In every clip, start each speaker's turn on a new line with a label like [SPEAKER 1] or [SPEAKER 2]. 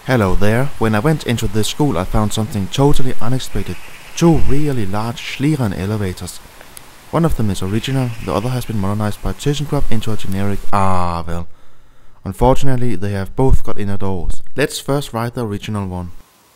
[SPEAKER 1] Hello there. When I went into this school I found something totally unexpected. Two really large Schlieren elevators. One of them is original, the other has been modernized by ThyssenKrupp into a generic well. Unfortunately they have both got inner doors. Let's first ride the original one.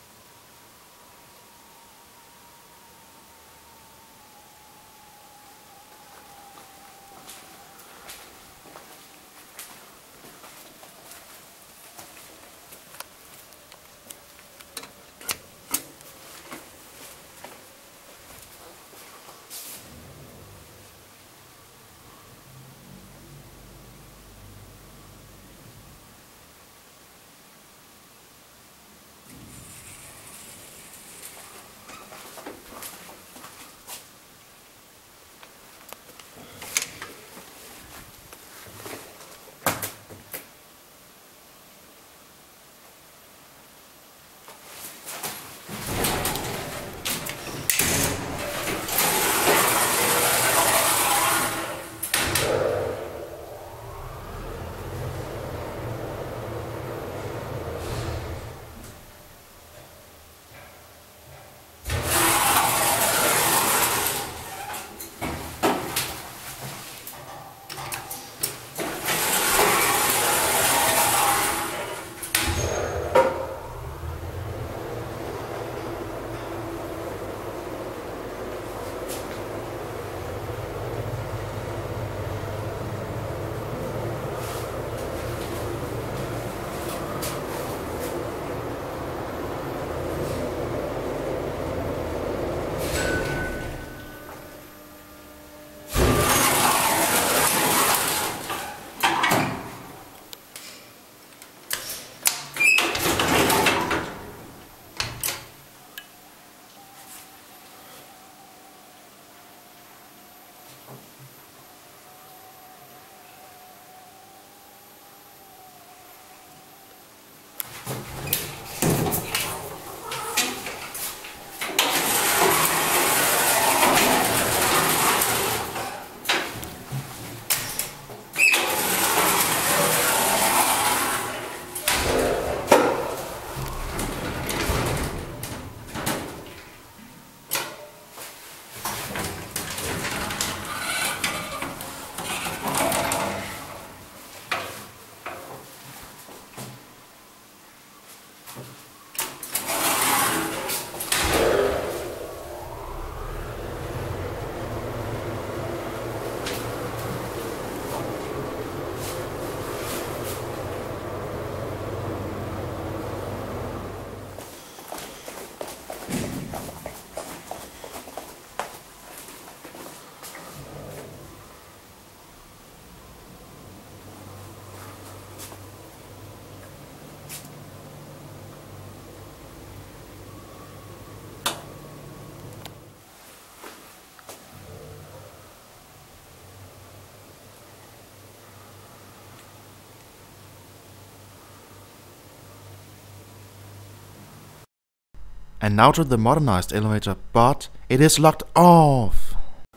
[SPEAKER 1] And now to the modernized elevator, but it is locked off.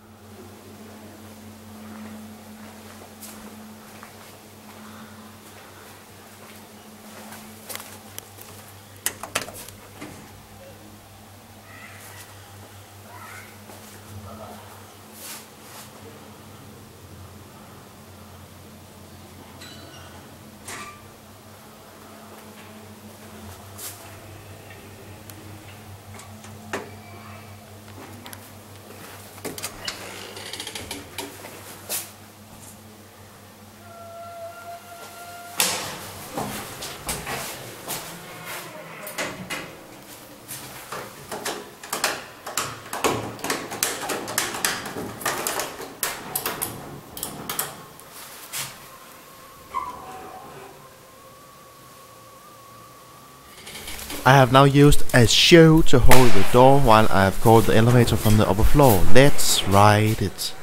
[SPEAKER 1] I have now used a shoe to hold the door while I have called the elevator from the upper floor. Let's ride it.